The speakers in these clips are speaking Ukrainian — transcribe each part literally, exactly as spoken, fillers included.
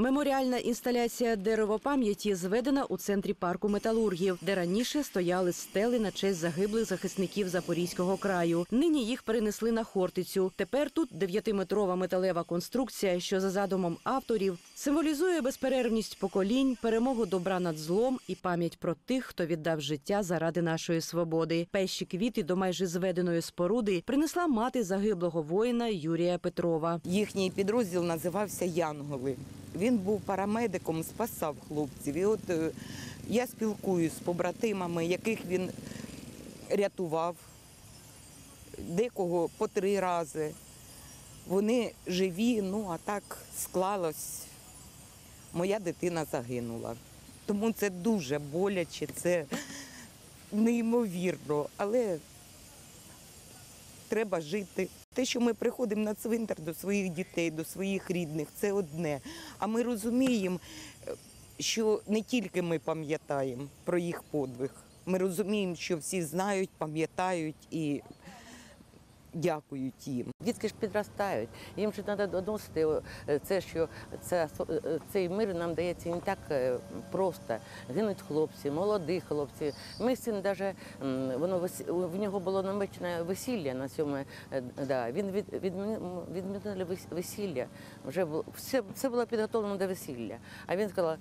Меморіальна інсталяція «Дерево пам'яті» зведена у центрі парку металургів, де раніше стояли стели на честь загиблих захисників Запорізького краю. Нині їх перенесли на Хортицю. Тепер тут дев'ятиметрова металева конструкція, що за задумом авторів символізує безперервність поколінь, перемогу добра над злом і пам'ять про тих, хто віддав життя заради нашої свободи. Перші квіти до майже зведеної споруди принесла мати загиблого воїна Юрія Петрова. Їхній підрозділ називався «Янголи». Він був парамедиком, спасав хлопців. І от е, я спілкуюсь з побратимами, яких він рятував, декого по три рази. Вони живі, ну а так склалось. Моя дитина загинула. Тому це дуже боляче, це неймовірно, але треба жити. Те, що ми приходимо на цвинтар до своїх дітей, до своїх рідних, це одне. А ми розуміємо, що не тільки ми пам'ятаємо про їх подвиг. Ми розуміємо, що всі знають, пам'ятають і дякують їм. Дітки ж підростають, їм ж треба доносити це, що це, цей мир нам дається не так просто. Гинуть хлопці, молоді хлопці. Мій син навіть, воно, в нього було намечене весілля на цьому, да, він від, відмінили весілля, вже було, все, все було підготовлено до весілля. А він сказав,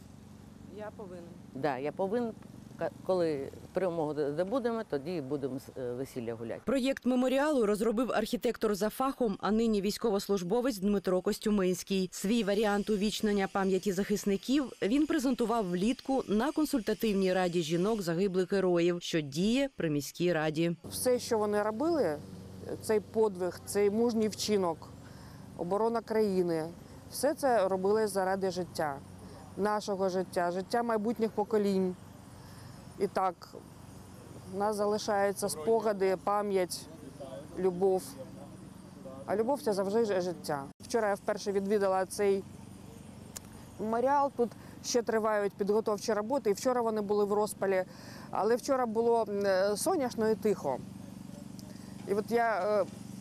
Я повинен. да, я повинен. Коли перемогу добудемо, тоді будемо весілля гуляти. Проєкт меморіалу розробив архітектор за фахом, а нині військовослужбовець Дмитро Костюминський. Свій варіант увічнення пам'яті захисників він презентував влітку на консультативній раді жінок загиблих героїв, що діє при міській раді. Все, що вони робили, цей подвиг, цей мужній вчинок, оборона країни, все це робили заради життя, нашого життя, життя майбутніх поколінь. І так, у нас залишаються спогади, пам'ять, любов. А любов – це завжди життя. Вчора я вперше відвідала цей меморіал. Тут ще тривають підготовчі роботи. І вчора вони були в розпалі. Але вчора було сонячно і тихо. І от я,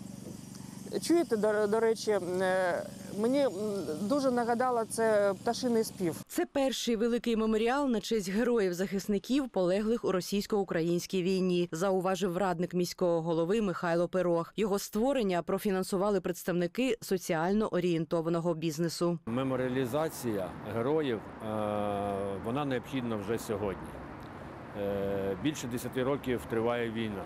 чуєте, до, до речі, мені дуже нагадало це пташиний спів. Це перший великий меморіал на честь героїв-захисників, полеглих у російсько-українській війні, зауважив радник міського голови Михайло Пирог. Його створення профінансували представники соціально орієнтованого бізнесу. Меморіалізація героїв, вона необхідна вже сьогодні. Більше десяти років триває війна.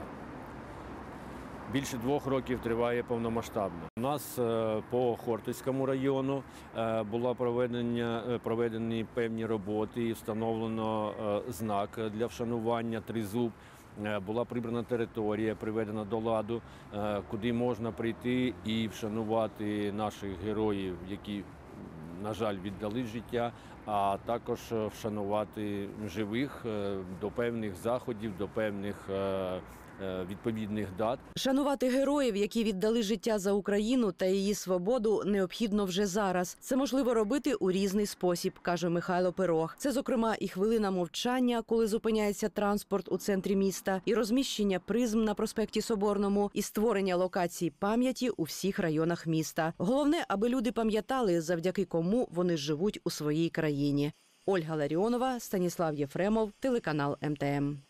Більше двох років триває повномасштабно. У нас по Хортицькому району були проведені певні роботи і встановлено знак для вшанування «Тризуб». Була прибрана територія, приведена до ладу, куди можна прийти і вшанувати наших героїв, які, на жаль, віддали життя, а також вшанувати живих до певних заходів, до певних відповідних дат. Шанувати героїв, які віддали життя за Україну та її свободу, необхідно вже зараз. Це можливо робити у різний спосіб, каже Михайло Пирог. Це, зокрема, і хвилина мовчання, коли зупиняється транспорт у центрі міста, і розміщення призм на проспекті Соборному, і створення локацій пам'яті у всіх районах міста. Головне, аби люди пам'ятали, завдяки кому вони живуть у своїй країні. Ольга Ларіонова, Станіслав Єфремов, телеканал Ем Те Ем.